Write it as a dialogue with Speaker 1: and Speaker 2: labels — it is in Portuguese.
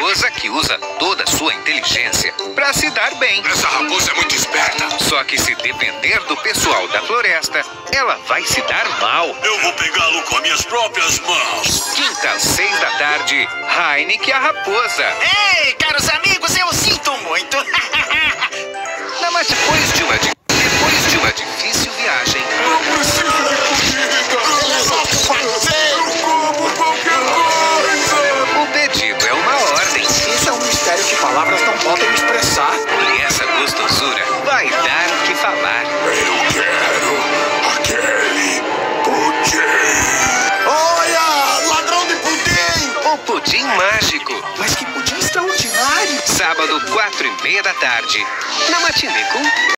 Speaker 1: raposa que usa toda a sua inteligência para se dar bem.
Speaker 2: Essa raposa é muito esperta.
Speaker 1: Só que se depender do pessoal da floresta, ela vai se dar mal.
Speaker 2: Eu vou pegá-lo com as minhas próprias mãos.
Speaker 1: Quinta às 6 da tarde, Heineken a raposa.
Speaker 3: Ei, caros amigos, eu sinto muito.
Speaker 1: Mas depois de uma difícil viagem,
Speaker 2: Eu preciso de comida. Eu como qualquer coisa.
Speaker 1: o pedido é uma ordem.
Speaker 4: Isso é um mistério que palavras não podem expressar.
Speaker 1: E essa gostosura vai dar o que falar.
Speaker 2: Eu quero aquele pudim.
Speaker 4: Olha, ladrão de pudim!
Speaker 1: O pudim mágico.
Speaker 4: Mas que pudim extraordinário!
Speaker 1: Sábado, 4:30 da tarde, na Matinê com